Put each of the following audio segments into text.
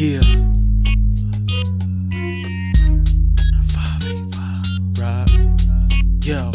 Yeah. 585. Right. Yo.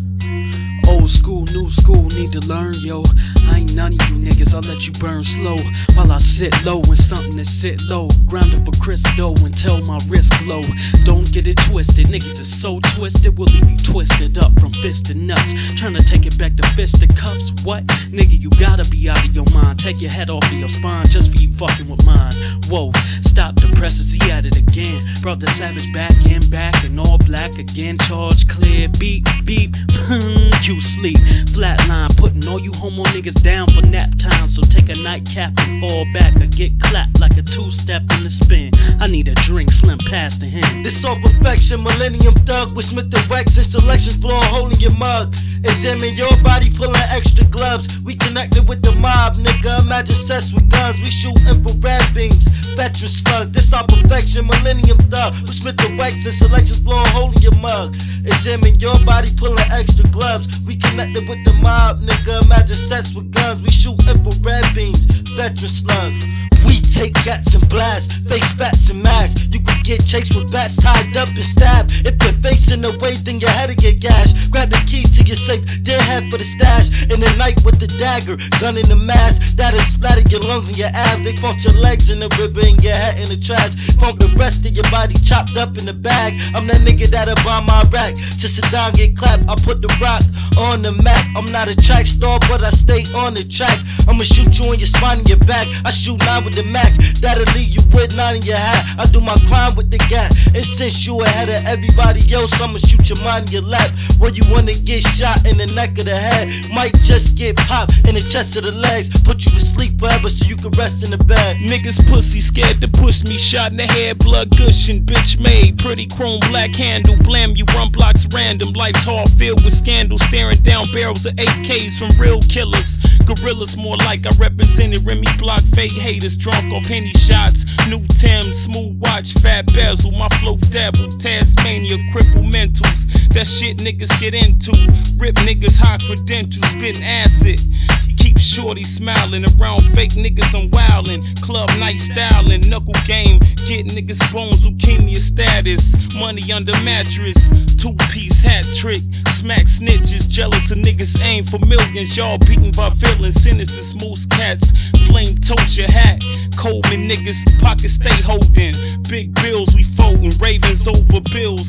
Old school, new school, need to learn, yo. I ain't none of you niggas, I'll let you burn slow while I sit low in something that sit low. Grind up a Cristo until my wrist glow. Don't get it twisted, niggas is so twisted, we'll leave you twisted up from fist to nuts. Trying to take it back to fisticuffs, what? Nigga, you gotta be out of your mind. Take your head off of your spine just for you fucking with mine. Whoa, stop the presses, he at it again. Brother Savage back in all black again. Charge clear, beep, beep, you sleep. Flatline, putting all you homo niggas down for nap time. So take a nightcap and fall back or get clapped like a two-step in the spin. I need a drink, slim past the him. This all perfection, millennium thug with Smith & Wesson selections, blow a hole in your mug. Examine your body, pulling extra gloves. We connected with the mob, nigga. Imagine sex with guns. We shoot infrared beams. Veteran slug. This all perfection, millennium thug with Smith & Wesson selections, blow a hole in your mug. Examine your body, pulling extra gloves. We connected with the mob, nigga. Imagine sex with guns. We shoot infrared beams. Veteran slugs. We take gats and blast, face bats and masks. You can get chased with bats tied up and stabbed. If they're facing the way, then your head'll get gashed. Grab the keys to your safe, then head for the stash. In the night with the dagger, gun in the mask. That'll splatter your lungs and your abs. They funk your legs in the river and your head in the trash. Funk the rest of your body chopped up in the bag. I'm that nigga that'll bomb my rack. Till Saddam get clapped, I put the rock on the map. I'm not a track star, but I stay on the track. I'ma shoot you in your spine and your back. I shoot 9 with the Mac, that'll leave you with 9 in your hat. I do my crime with the gat, and since you ahead of everybody else, I'ma shoot your mind in your lap. Where you wanna get shot in the neck of the head, might just get popped in the chest of the legs. Put you to sleep forever so you can rest in the bed. Niggas pussy scared to push me, shot in the head, blood gushing, bitch made. Pretty chrome black handle, blam you run blocks random. Life's hard filled with scandals, staring down barrels of AKs from real killers. Gorillas more like I represented Remy Block, fake haters drunk off Henny shots. New Tim, smooth watch, fat bezel, my flow dabble, Tasmania, cripple mentals. That shit niggas get into. Rip niggas high credentials, spitting acid. Keep shorty smiling around fake niggas, I'm wildin'. Club night styling, knuckle game, get niggas bones, leukemia status. Money under mattress, 2-piece hat trick. Smack snitches, jealous of niggas aim for millions. Y'all beaten by villains, sinister smooth cats. Flame toast your hat, Coleman niggas, pockets stay holding. Big bills we folding, Ravens over bills.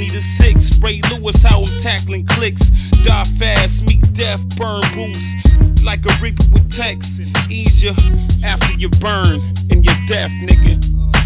20-6, Ray Lewis how I'm tackling clicks. Die fast, meet death, burn boots. Like a reaper with text, easier after you burn and you're deaf, nigga.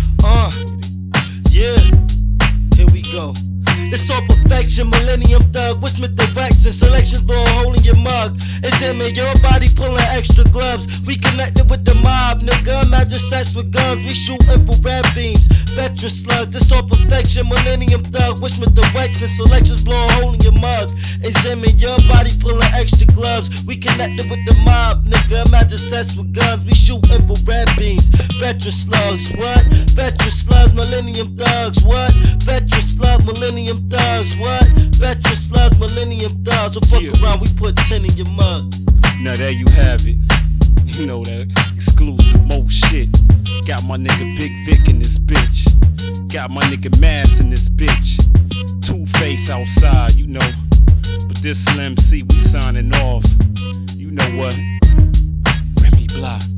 Yeah, here we go. It's all perfection, millennium thug with Smith & Wesson selections, blow a hole in your mug. Examine your body, pulling extra gloves. We connected with the mob, nigga. Imagine sex with guns. We shoot infrared beams. Veteran slug. This all perfection, millennium thug with Smith & Wesson selections, blow a hole in your mug. Examine your body, pulling extra gloves. We connected with the mob, nigga. Imagine sex with guns. We shoot infrared beams. Veteran slugs, what? Veteran slugs, millennium thugs, what? Veteran slug, millennium thugs, what? Veteran slugs, millennium thugs. So fuck around, we put 10 in your mug. Now there you have it. You know that exclusive mo shit. Got my nigga Big Vic in this bitch. Got my nigga Mass in this bitch. Two-Face outside, you know. But this Slim C, we signing off. You know what? Remy Block.